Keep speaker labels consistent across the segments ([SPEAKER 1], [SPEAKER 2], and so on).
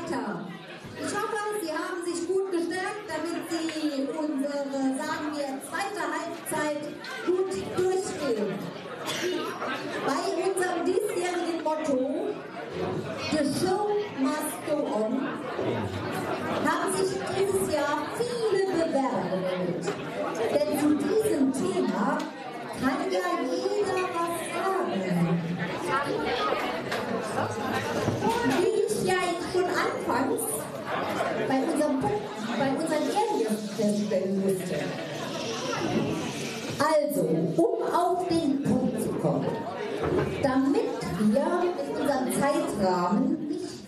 [SPEAKER 1] weiter. Ich hoffe, Sie haben sich gut gestärkt, damit Sie unsere, sagen wir, zweite Halbzeit gut durchstehen. Bei unserem diesjährigen Motto, The Show Must Go On, haben sich dieses Jahr viele Bewerber gemeldet. Denn zu diesem Thema kann ja jeder was sagen. Wie ich ja schon anfangs bei unseren Ehrengästen feststellen musste. Also, um auf den Punkt zu kommen, damit wir in unserem Zeitrahmen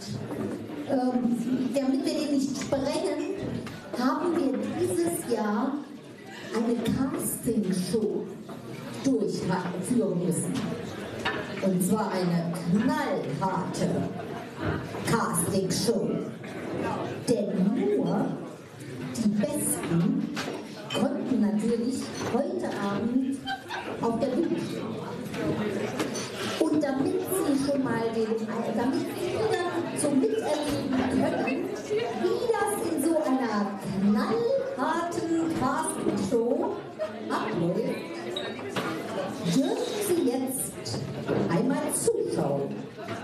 [SPEAKER 1] damit wir den nicht sprengen, haben wir dieses Jahr eine Castingshow durchführen müssen. Und zwar eine knallharte Castingshow. Denn nur die Besten konnten natürlich heute Abend auf der Bühne stehen. Und damit Sie schon mal damit Sie dann so miterleben können, wie das in so einer knallharten Castingshow abläuft, dürfen Sie jetzt einmal zuschauen.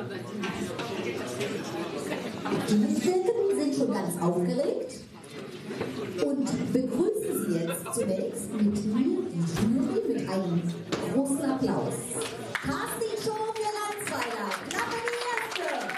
[SPEAKER 1] Die Mitwirkenden sind schon ganz aufgeregt und begrüßen Sie jetzt zunächst mit mir die Jury mit einem großen Applaus. Castingshow für Landsweiler. Klappe die erste.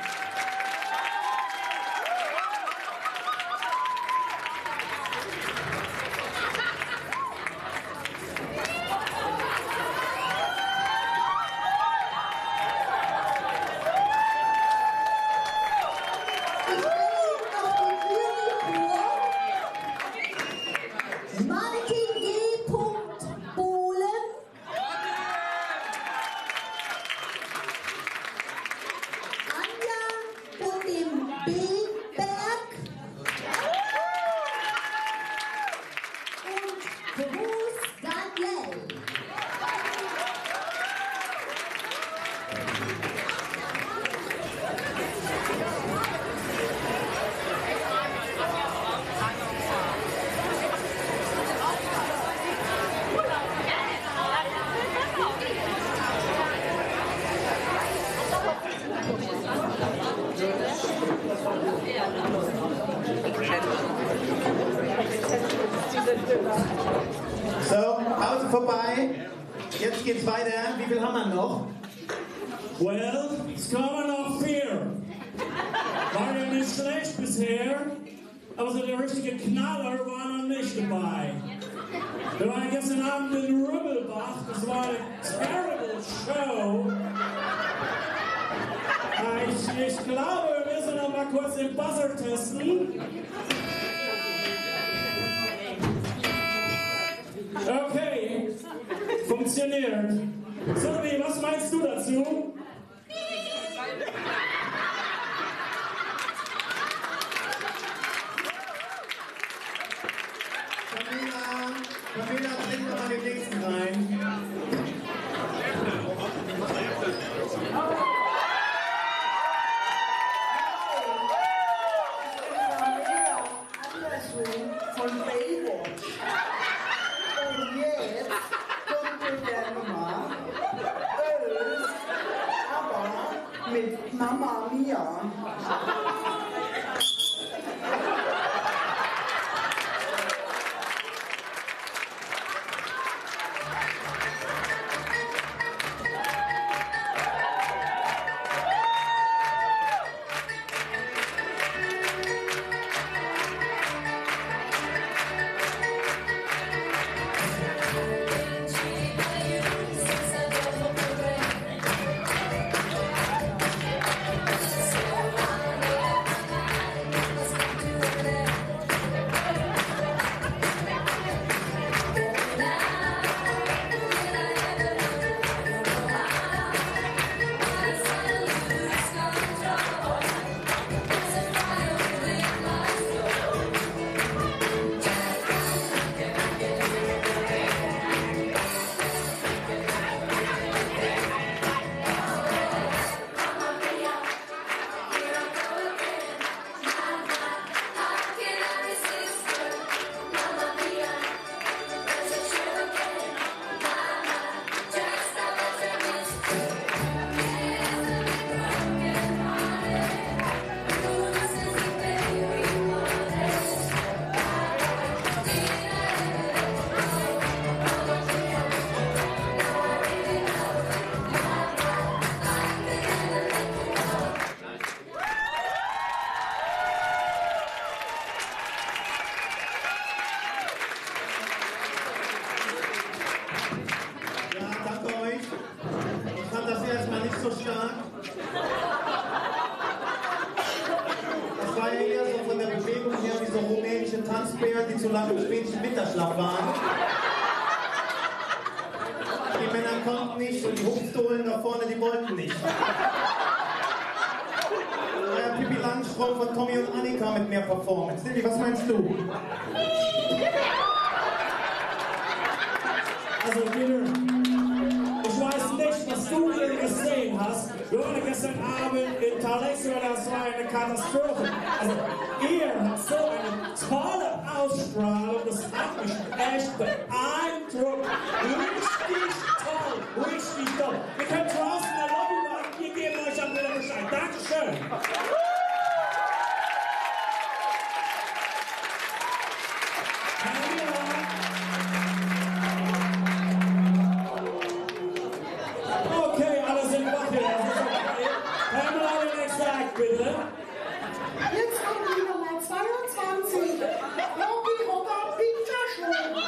[SPEAKER 2] So, Pause vorbei. Jetzt geht's weiter. Wie viel haben wir noch?
[SPEAKER 3] Well, es kommen noch 4. War ja nicht schlecht bisher, aber so der richtige Knaller war noch nicht dabei. Wir waren gestern Abend in Rübbelbach, das war eine terrible Show. Ich glaube, wir müssen noch mal kurz den Buzzer testen. Okay, funktioniert. Sylvie, was meinst du dazu?
[SPEAKER 2] Camilla, bring doch mal den nächsten rein.
[SPEAKER 4] Von Baywatch. Und jetzt kommt der Nummer 11, aber mit Mama Mia.
[SPEAKER 5] So
[SPEAKER 2] war ja eher so von der Bewegung her wie so rumänische Tanzbären, die zu lange im spätischen Winterschlaf waren. Die Männer konnten nicht und die Hochstohlen da vorne, die wollten nicht. Pippi Langstrumpf von Tommy und Annika mit mehr Performance. Silvi, was meinst du?
[SPEAKER 3] Also, Peter, ich weiß nicht, was du hier gesehen hast. Wir waren gestern Abend in Thalessia, das war eine Katastrophe. Also, ihr habt so eine tolle Ausstrahlung, das hat mich echt beeindruckt. Richtig toll, richtig toll. Ihr könnt draußen in der Lobby warten, wir geben euch dann wieder Bescheid. Dankeschön. Okay, alle sind wach hier. Pamela, den nächsten Act, bitte.
[SPEAKER 5] Jetzt kommt die Nummer 22. Rocky Rocker Pizza Show.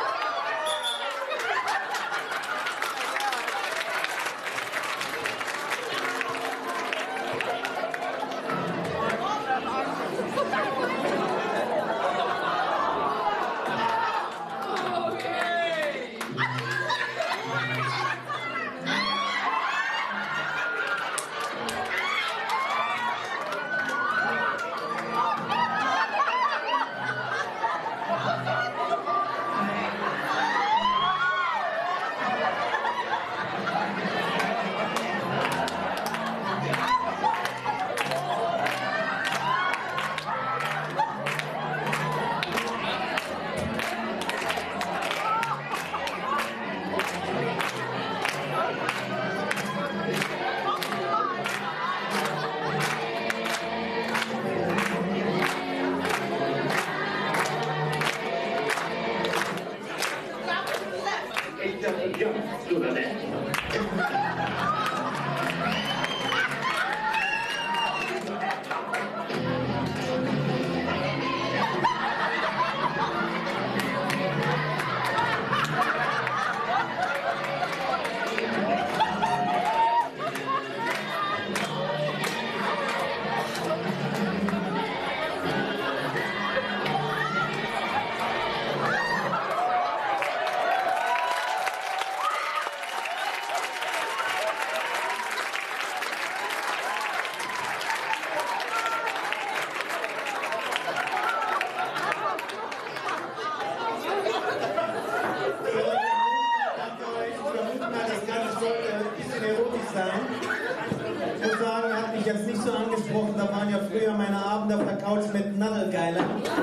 [SPEAKER 2] Ich muss sagen, hat mich jetzt nicht so angesprochen, da waren ja früher meine Abende auf der Couch mit Nadelgeiler.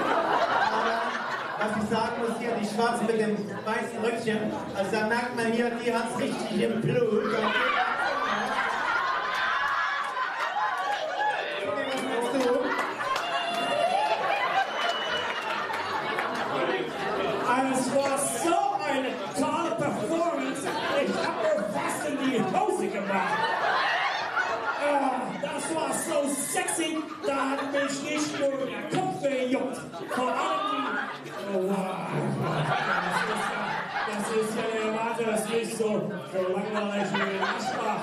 [SPEAKER 2] Aber was ich sagen muss hier, die Schwarze mit dem weißen Röckchen, also da merkt man hier, die hat es richtig im Blut.
[SPEAKER 3] Es war so eine tolle Performance, ich habe mir fast in die Hose gemacht. Das war so sexy, da hat mich nicht nur der Kopf gejuckt. Vor allem die... Oh, wow. Das ist ja der Warte, das ist nicht so langweilig wie in Aschbach.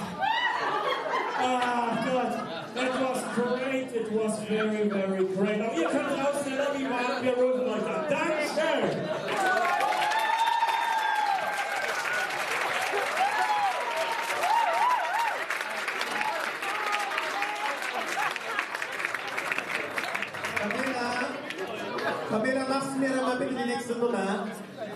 [SPEAKER 3] Gott, that was great, it was very, very great. Aber ihr könnt raus in der Lobby warten, wir rufen euch an. Dankeschön!
[SPEAKER 2] Pamela, machst du mir dann mal bitte die nächste Nummer?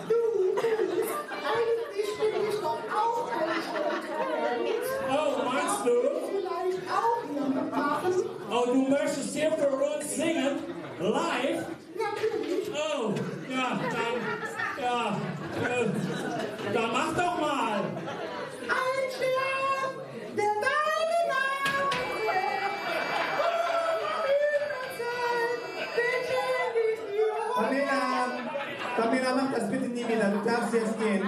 [SPEAKER 5] Eigentlich bin ich doch auch ein Showtalent.
[SPEAKER 3] Oh, meinst du?
[SPEAKER 5] Vielleicht auch hier mitmachen?
[SPEAKER 3] Oh, du möchtest hier für uns singen? Live?
[SPEAKER 5] Natürlich.
[SPEAKER 3] Oh, ja, dann mach doch mal.
[SPEAKER 5] Ein Stern, der deine Namen trägt.
[SPEAKER 2] Pamela, mach das bitte nie wieder, du darfst jetzt gehen.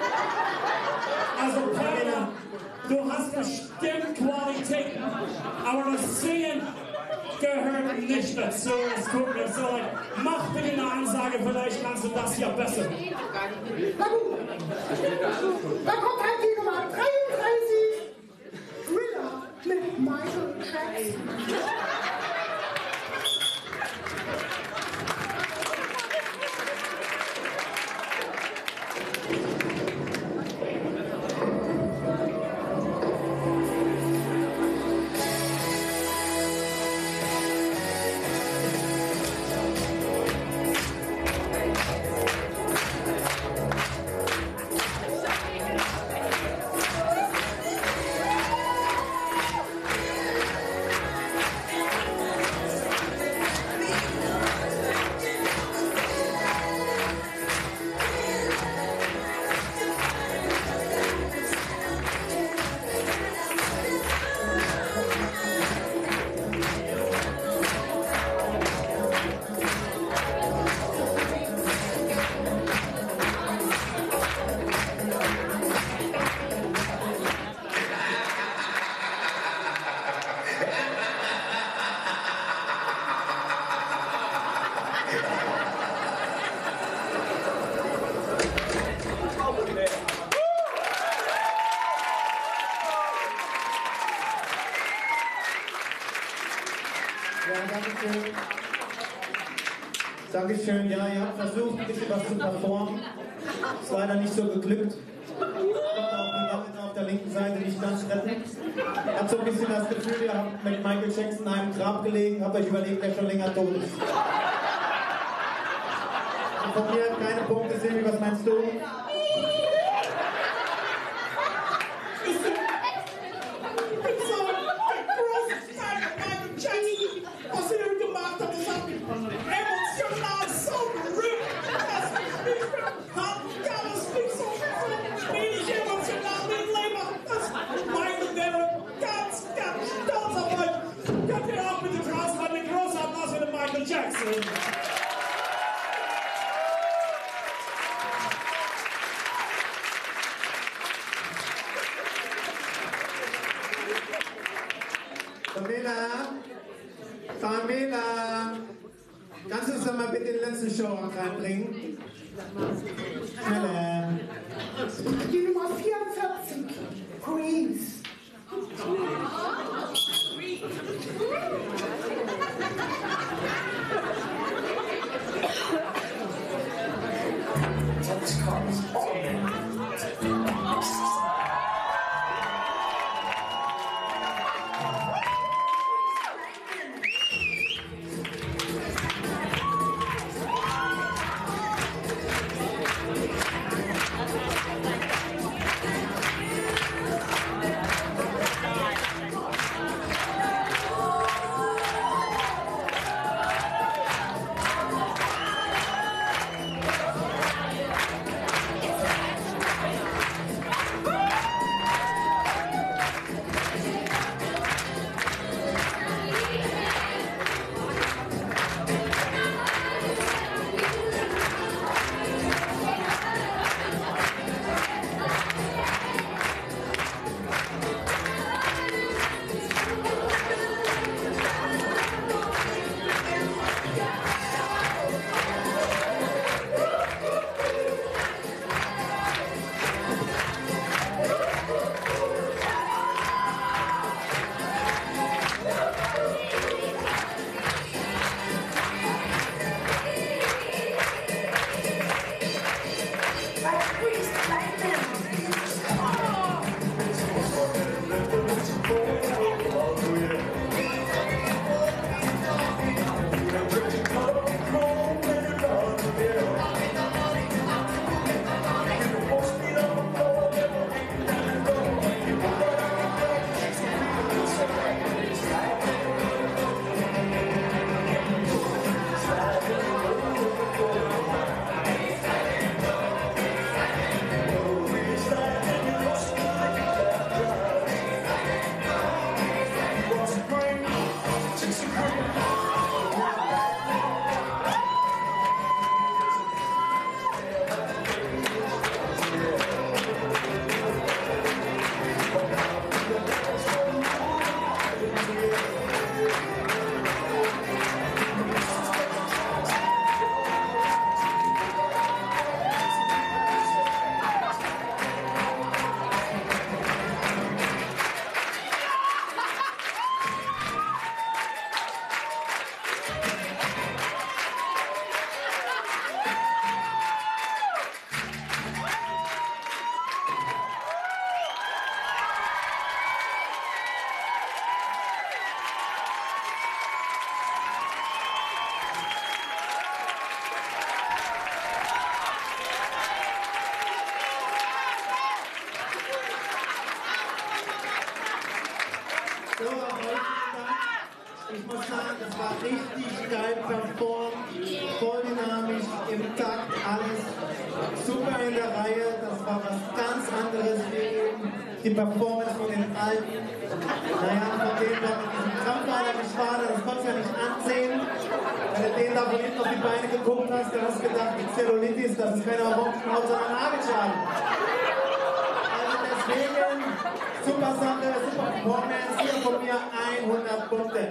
[SPEAKER 3] Also, Pamela, du hast bestimmt Qualitäten, aber das Singen gehört nicht dazu. Es tut mir so leid. Mach bitte eine Ansage, vielleicht kannst du das ja besser.
[SPEAKER 5] Na gut, da kommt halt die Nummer 33, Thriller mit Michael Jackson.
[SPEAKER 2] Dankeschön. Ja, ihr habt versucht, ein bisschen was zu performen. Ist leider nicht so geglückt. Konnte auch die Wache auf der linken Seite nicht ganz retten. Hat so ein bisschen das Gefühl, ihr habt mit Michael Jackson in einem Grab gelegen, habt euch überlegt, wer schon länger tot ist. Und von mir keine Punkte, Silvi, was meinst du?
[SPEAKER 3] Jackson.
[SPEAKER 2] Pamela, kannst du uns doch mal bitte den letzten Show reinbringen? Schneller.
[SPEAKER 5] Die Nummer 44, Queens.
[SPEAKER 2] Ich muss sagen, das war richtig geil performt, voll dynamisch, im Takt, alles super in der Reihe. Das war was ganz anderes wie eben die Performance von den Alten. Naja, von denen war mit diesem Krampfader geschwadert, das konntest du ja nicht ansehen. Wenn du denen da von hinten auf die Beine geguckt hast, dann hast du gedacht, die Zellulitis, das ist keine Hormonhaut, sondern Nagelschaden. Also deswegen, super Sache, super Performance, hier von mir 100 Punkte.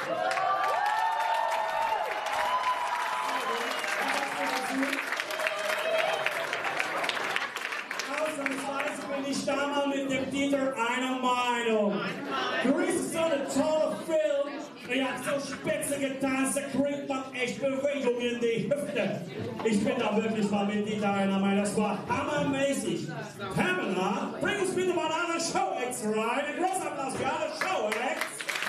[SPEAKER 3] Ausnahmsweise bin ich da mal mit dem Dieter einer Meinung. Grease ist so eine tolle Film, er hat so spitze heutige Tanz, der kriegt man echt Bewegung in die Hüfte. Ich bin da wirklich mal mit die Teilnehmer, das war hammermäßig. Pamela, bring uns bitte mal alle Show-Acts rein. Ein großer Applaus für alle Show-Acts.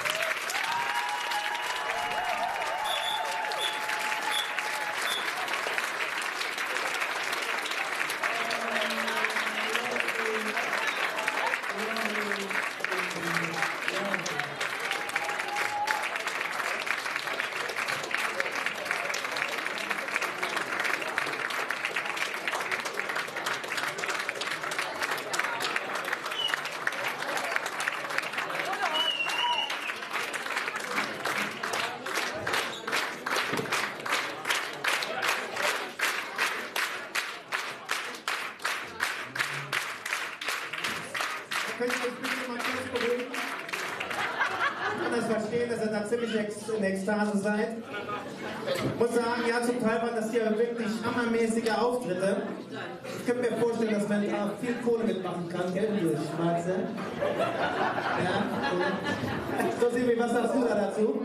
[SPEAKER 2] Könnt ihr euch bitte mal kurz beruhigen? Ich kann das verstehen, dass ihr da ziemlich in Ekstase seid. Ich muss sagen, ja, zum Teil waren das hier wirklich hammermäßige Auftritte. Ich könnte mir vorstellen, dass man da viel Kohle mitmachen kann, gell, du Schwarze? Ja, so Silvi, was sagst du da dazu?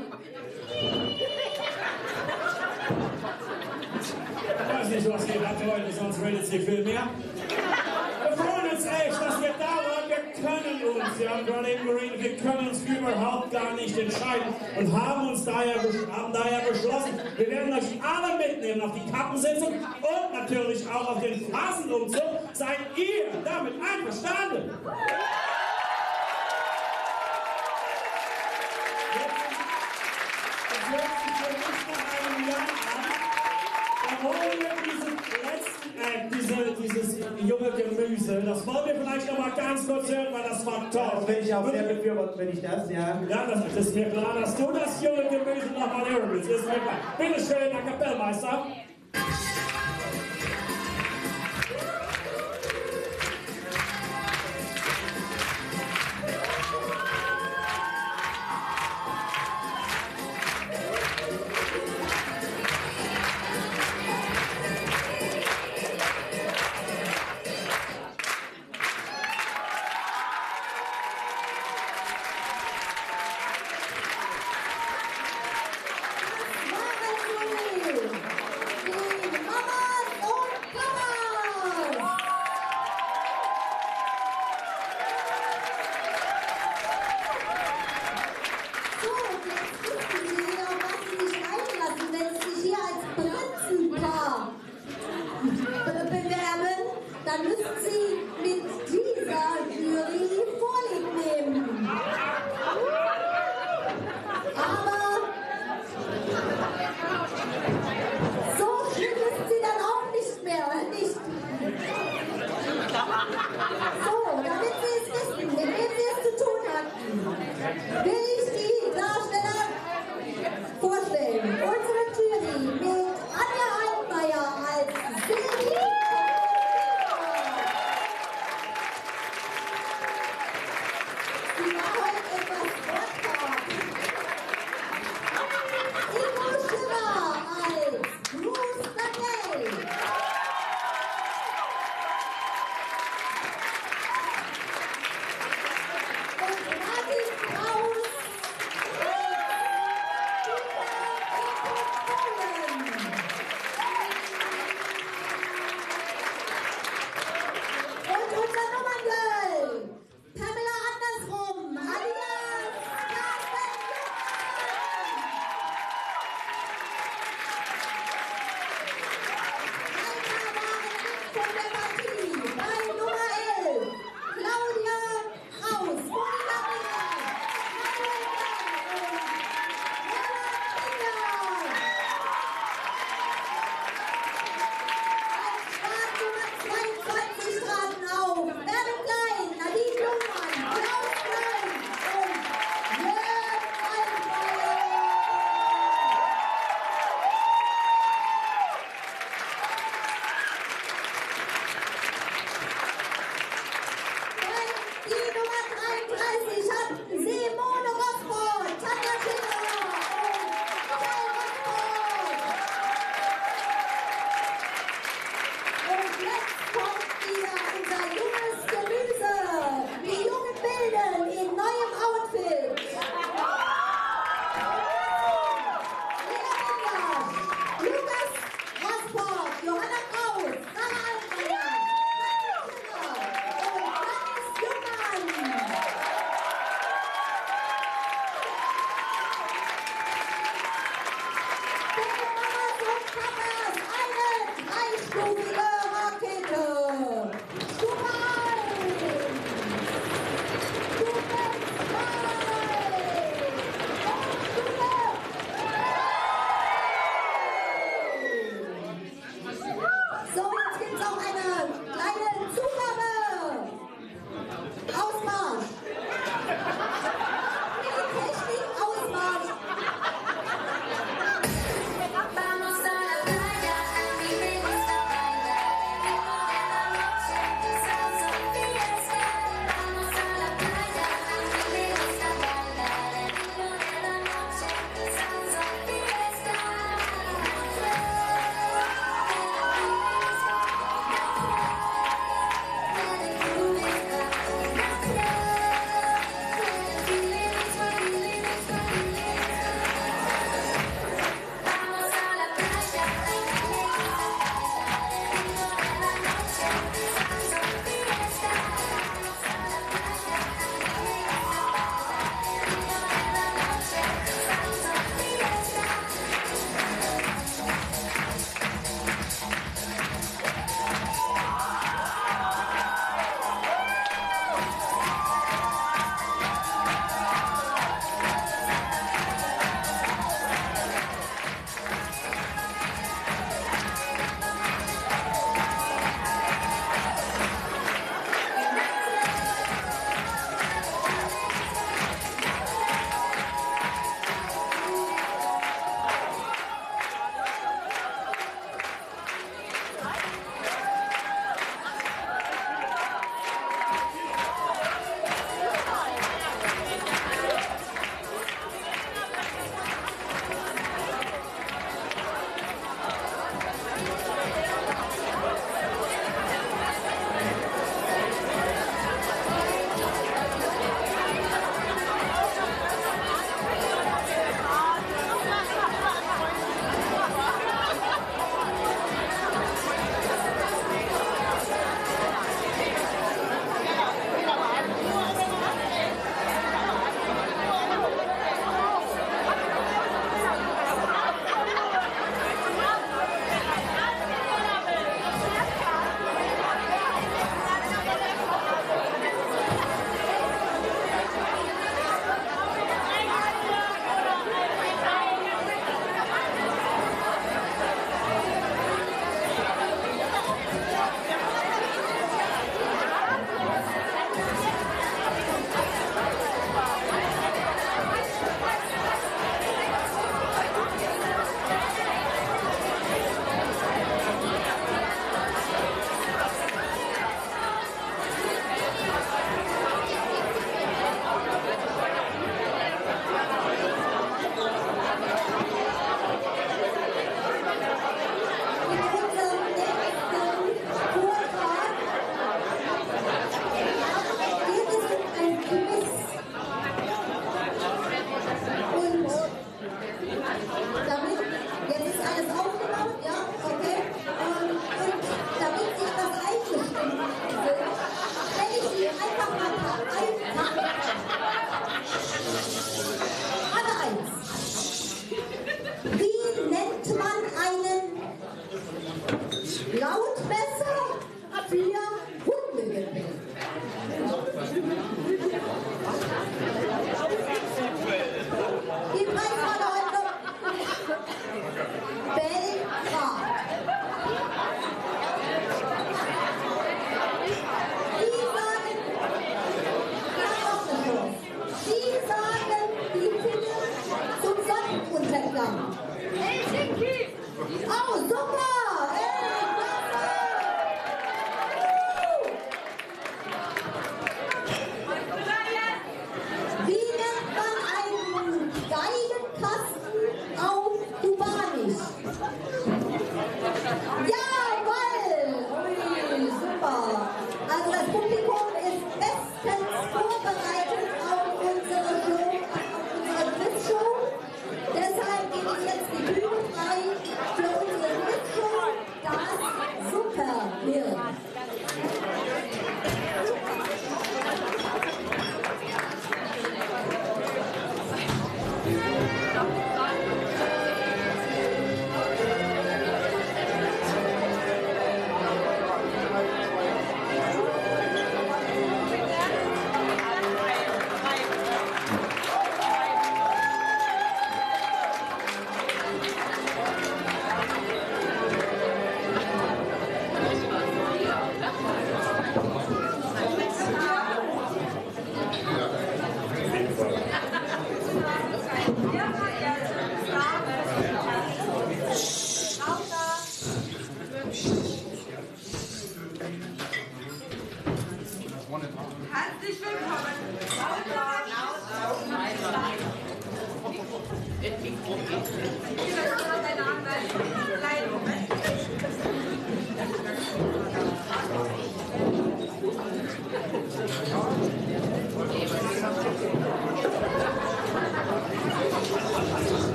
[SPEAKER 3] Ich weiß nicht, was ihr habt heute, sonst redet ihr viel mehr. Wir freuen uns echt, dass wir da waren. Wir können uns, wir haben gerade eben geredet, wir können uns überhaupt gar nicht entscheiden und haben daher beschlossen, wir werden euch alle mitnehmen auf die Kappensitzung und natürlich auch auf den Phasenumzug. Seid ihr damit einverstanden? Das hört sich für mich nach einem Jahr an. Da wollen wir dieses junge Gemüse, das wollen wir vielleicht noch mal ganz kurz hören, weil das war toll.
[SPEAKER 2] Das bin ich auch sehr befürwortet, wenn ich das, ja.
[SPEAKER 3] Ja, das ist mir klar, dass du das junge Gemüse noch mal hören willst. Ist mir klar. Bitte schön, Herr Kapellmeister.
[SPEAKER 1] Kappers, eine dreistufige Rakete. Stufe 1. Stufe 2. So, jetzt gibt es auch eine kleine Zugabe. Ausmarsch. Die Technik Ausmarsch.
[SPEAKER 6] Vamos a la playa, a mi me gusta bailar.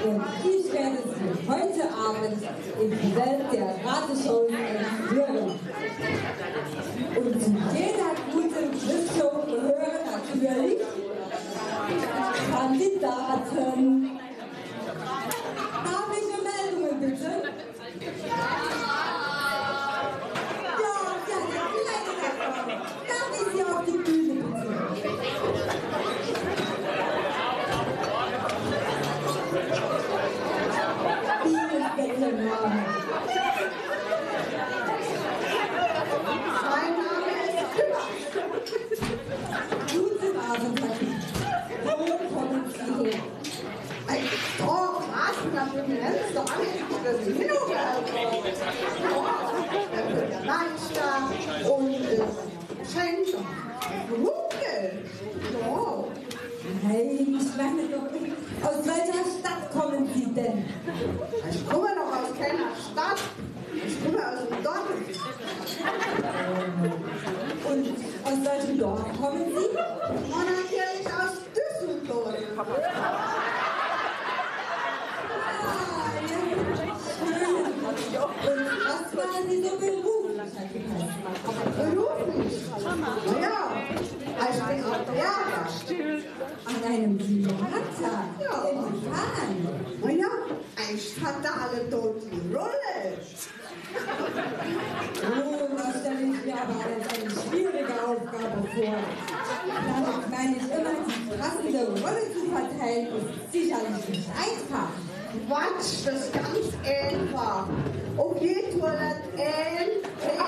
[SPEAKER 1] Und ich werde Sie heute Abend in die Welt der Rateshows entführen. Und zu jeder guten Quizshow gehören natürlich Kandidaten. Darf ich Meldungen bitte? Ja, der kleine Herr. Darf ich Sie auf die Bühne bitte? Wie ist denn Ihr Name?
[SPEAKER 4] Mein Name ist Küpper.
[SPEAKER 1] Guten Abend, Herr Küpper. Wo kommen Sie her?
[SPEAKER 4] Oh, krass, das ist mir jetzt doch alles genug. Der Meister und Schenker. Runkel. Wow.
[SPEAKER 1] Nein, ich meine doch nicht. Aus welcher Stadt kommen Sie denn?
[SPEAKER 4] Ich komme doch aus keiner Stadt. Ich komme aus dem Dorf.
[SPEAKER 1] Und aus welchem Dorf kommen Sie?
[SPEAKER 4] Und natürlich aus Düsseldorf.
[SPEAKER 1] Ah, ja. Schön. Und was waren Sie so beruflich, Herr Küpper?
[SPEAKER 4] Beruflich. Naja, ich bin auch Theater.
[SPEAKER 1] An einem Theater?
[SPEAKER 4] Ja.
[SPEAKER 1] Inwiefern?
[SPEAKER 4] Naja, ich hatte alle dort die Rolle.
[SPEAKER 1] Oh, das stelle ich mir aber als eine schwierige Aufgabe vor. Damit meine ich immer, die passende Rolle zu verteilen, ist sicherlich nicht einfach.
[SPEAKER 4] Quatsch, das ist ganz einfach. Auf die Toilette ein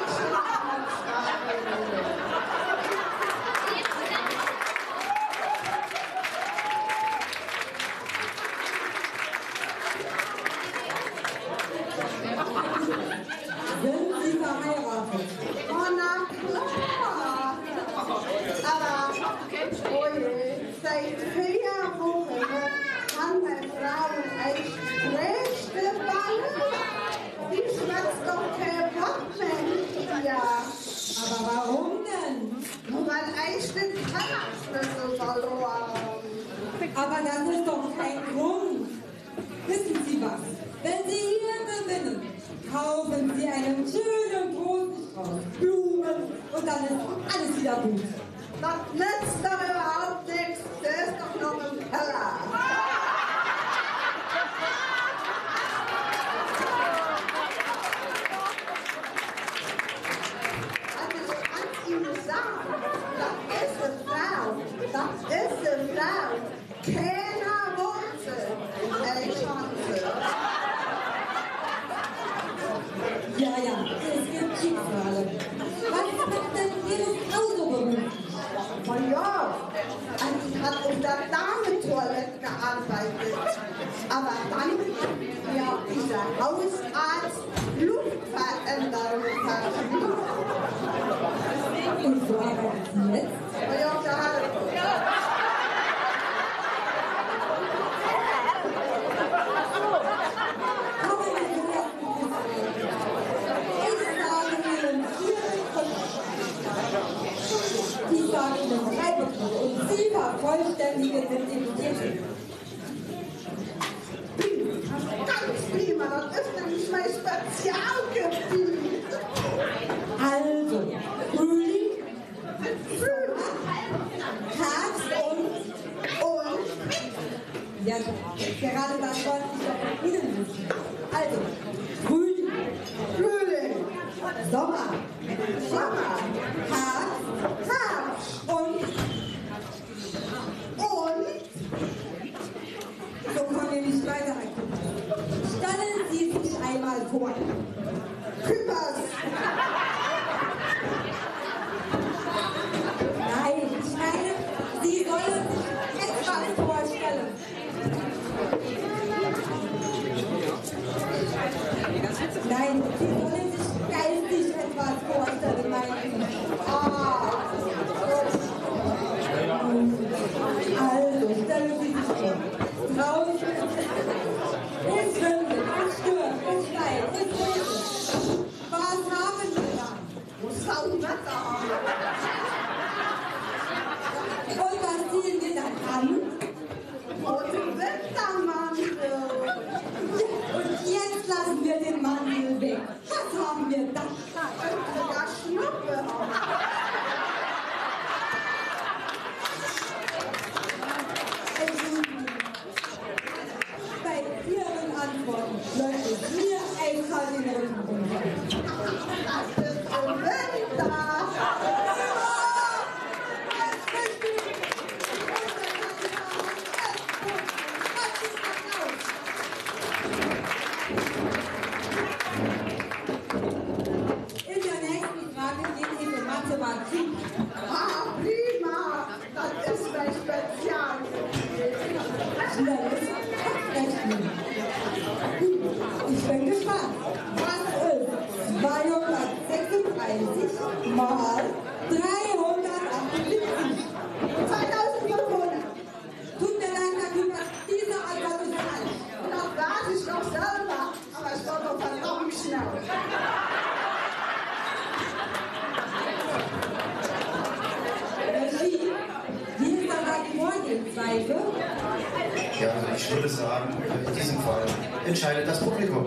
[SPEAKER 1] Sind Sie verheiratet?
[SPEAKER 4] Oh, na klar. Aber, oh je, seit 4 Wochen haben meine Frauen echt schlechte Balle. Die schwätzt doch kein Wort mehr. Ja,
[SPEAKER 1] Aber warum denn?
[SPEAKER 4] nur weil ich den Kellerschlüssel verloren habe.
[SPEAKER 1] Aber das ist doch kein Grund. Wissen Sie was? Wenn Sie hier gewinnen, kaufen Sie einen schönen großen Strauß Blumen und dann ist alles wieder gut.
[SPEAKER 4] Das nützt doch überhaupt nichts. Der ist doch noch im Keller. Also ich kann Ihnen sagen, das ist eine Frau. Das ist eine Frau. Keiner Wurzel. Ich Chance.
[SPEAKER 1] Ja, ja, es gibt Schicksale. Was macht denn Ihre Frau so beruflich?
[SPEAKER 4] Na ja, ich habe auf der Damentoilette gearbeitet. Aber dann hat mir dieser Hausarzt Luftveränderung verschrieben.
[SPEAKER 1] Und so arbeitet sie jetzt?
[SPEAKER 4] Na ja, da hat
[SPEAKER 1] Aber wir sind ja ich sage Ihnen 4 Begriffe. Ich sage Ihnen 3 Begriffe und Sie vervollständigen mit dem Titel.
[SPEAKER 4] ganz prima, das ist nämlich mein Spezialgebiet.
[SPEAKER 1] Also, Frühling, Herbst
[SPEAKER 4] Und
[SPEAKER 1] ja, gerade das wollte ich doch von Ihnen wissen. Also, Frühling,
[SPEAKER 4] Frühling,
[SPEAKER 1] Sommer,
[SPEAKER 4] Sommer,
[SPEAKER 1] Herbst
[SPEAKER 4] Herbst
[SPEAKER 1] und
[SPEAKER 4] und
[SPEAKER 1] so kommen wir nicht weiter. Stellen Sie sich einmal vor.
[SPEAKER 4] Küppers.
[SPEAKER 1] Nein, ich meine, Sie sollen sich etwas vorstellen. Nein, Sie sollen sich geistig etwas vorstellen, meine ich. Also, stellen Sie sich vor. Draußen ist Winde, ist Sturm, ist Leid, ist Regen. Was haben wir da?
[SPEAKER 4] Muss Wetter haben.
[SPEAKER 1] Und was ziehen wir dann an?
[SPEAKER 4] Und Wettermantel.
[SPEAKER 1] mir das?
[SPEAKER 4] sogar Schnuppe haben.
[SPEAKER 1] Bei Ihren Antworten läuft es mir eiskalt in den Rücken runter.
[SPEAKER 4] Das ist ein Winter.
[SPEAKER 1] In der nächsten Frage geht es um Mathematik.
[SPEAKER 4] Ah, prima. Das ist mein Spezialgebiet.
[SPEAKER 1] Schnelles Kopfrechnen. Ich bin gespannt. Was ist 236 mal 378?
[SPEAKER 4] 2500.
[SPEAKER 1] Tut mir leid, Herr Küpper, diese Antwort ist falsch.
[SPEAKER 4] Und auch das ist noch selber. Aber es war doch verdammt schnell.
[SPEAKER 1] Regie, wie ist da die Vorgehensweise?
[SPEAKER 6] Ja, also ich würde sagen, in diesem Fall entscheidet das Publikum.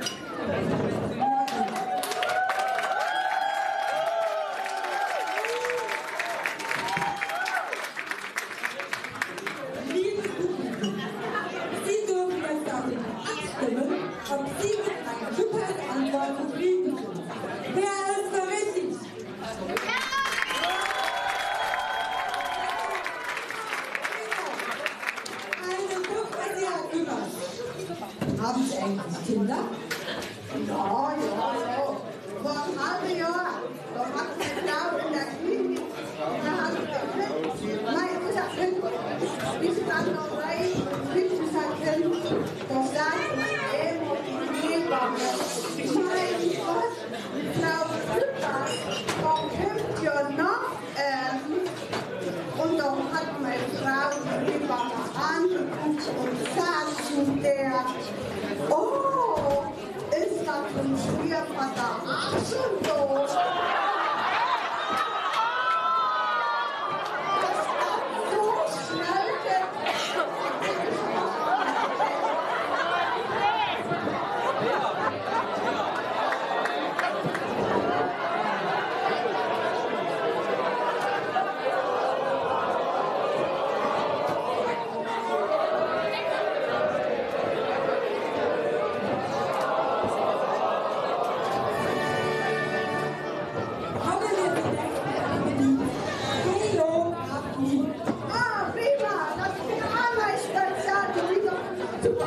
[SPEAKER 1] Liebes Publikum, Sie dürfen jetzt darüber abstimmen, ob Sie mit einer Küppers Antwort zufrieden sind. Wer ist für richtig? Eine Küppers, Herr Küppers. Haben Sie eigentlich Kinder?
[SPEAKER 4] Ja. Vor einem halben Jahr, da hat meine Frau in der Klinik, da hat mein Kind, ich dann noch rein, ich gesagt, da sagt meine Hebamme, mein Gott, Frau Küpper, da kommt ja noch und dann hat meine Frau die Hebamme angeguckt und sagt zu der, oh, ist das ein Schwiegervater auch schon tot? Das hat so schnell
[SPEAKER 1] Kommen wir zur nächsten Frage, die Geografie.
[SPEAKER 4] Ah, prima, das ist ja mein Spezialgebiet. Super.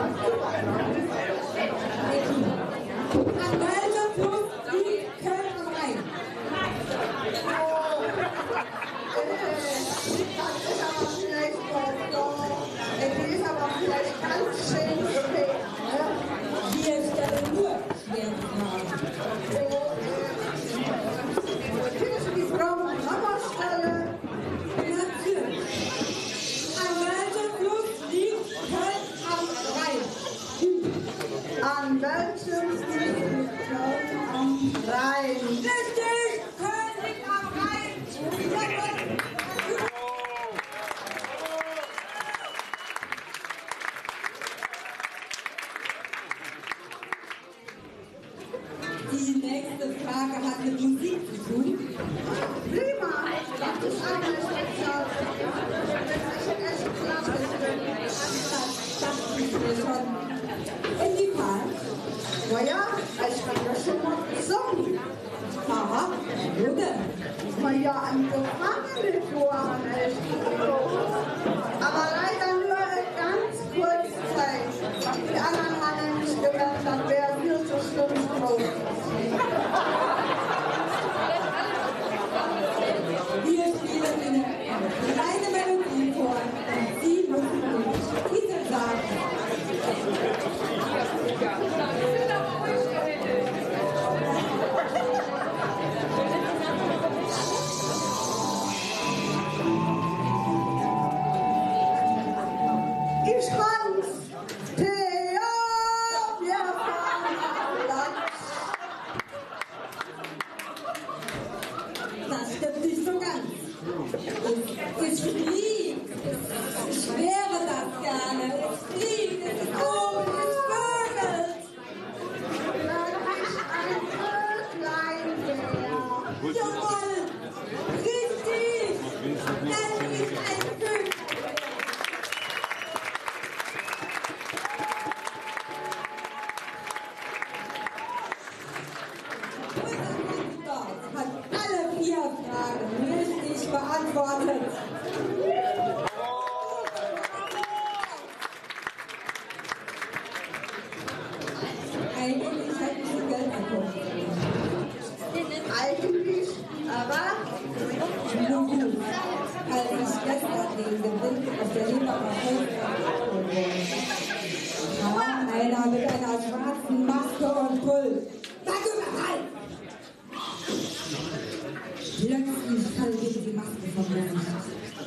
[SPEAKER 1] An welchem Fluss liegt Köln am Rhein?
[SPEAKER 4] Das ist aber vielleicht ganz schön spät.
[SPEAKER 1] Wir stellen nur schwere Fragen.
[SPEAKER 4] Kannst du die Frau Mama stellen?
[SPEAKER 1] Natürlich. An welchem Fluss liegt Köln am Rhein?
[SPEAKER 4] An welchem liegt Köln am Rhein?
[SPEAKER 1] Richtig! Köln liegt am Rhein! Die nächste Frage hat mit Musik zu tun.
[SPEAKER 4] Prima, das ist eine Spezialgebiet. Das ist echt klasse.
[SPEAKER 1] Das dachte ich mir schon. Inwiefern?
[SPEAKER 4] Naja, ich bin ja schon mal gesungen.
[SPEAKER 1] Aha, wo denn?
[SPEAKER 4] Naja, ein Gefangenenchor an aber leider nur eine ganz kurze Zeit. Die anderen haben nicht gemerkt, das wäre viel zu schlimm groß.
[SPEAKER 1] Wir spielen eine kleine Melodie vor und Sie müssen uns Titel sagen.
[SPEAKER 4] Ich hans Theo, wir fahren auf Land.
[SPEAKER 1] Das stimmt nicht so ganz. Es fliegt. Ich wäre das gerne. Es fliegt. Es ist oben. Es vögelt.
[SPEAKER 4] Dann ist ein Vöglein
[SPEAKER 1] Jawohl! Richtig! Das ist ein Glück! Hat alle 4 Fragen richtig beantwortet. Eigentlich hätte ich schon Geld bekommen.
[SPEAKER 4] Eigentlich, aber
[SPEAKER 1] Nun gut, als ich gestern den Gewinn auf der Leberer Volksbank abgeholt wurde, kam einer mit einer schwarzen Maske und Pult. Sag überall! Plötzlich fallte die Maske vom Gesicht.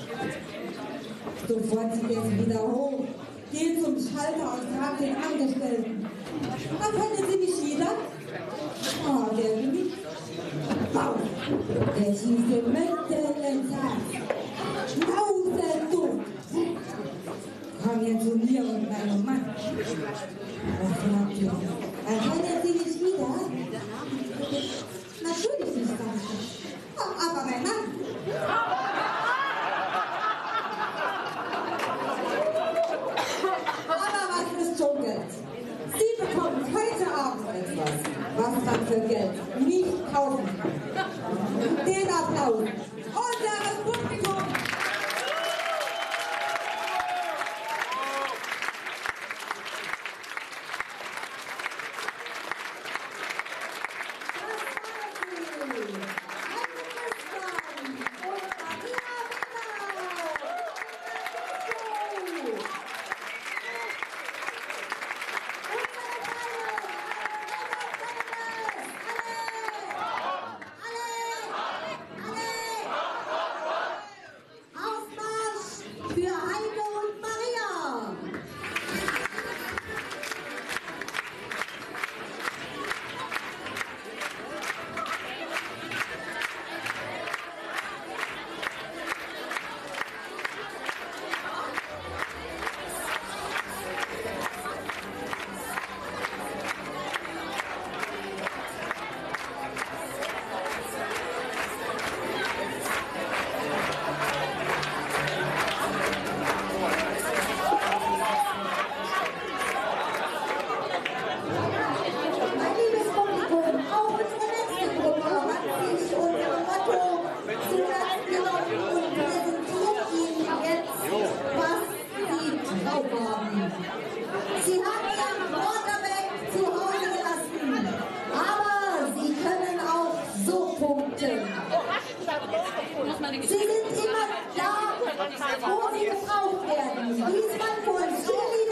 [SPEAKER 1] Sofort zieht er sie wieder hoch, geht zum Schalter und fragt den Angestellten: Erkennen Sie mich wieder? Oh, der nicht. Wow, der schießt ihm mitten ins Herz. Lausenduft. Komm jetzt zu mir und meinem Mann. Was sagt ihr? Erkennen Sie mich wieder? Natürlich nicht, sag ich. Oh, aber mein Mann. Aber was ist schon Geld? Sie bekommen heute Abend etwas, was man für Geld nicht kaufen kann. Den Applaus unseres Publikums. Sie haben ihren Quarterback zu Hause gelassen, aber sie können auch so punkten. Sie sind immer da, wo sie gebraucht werden. Diesmal von Cheerleadern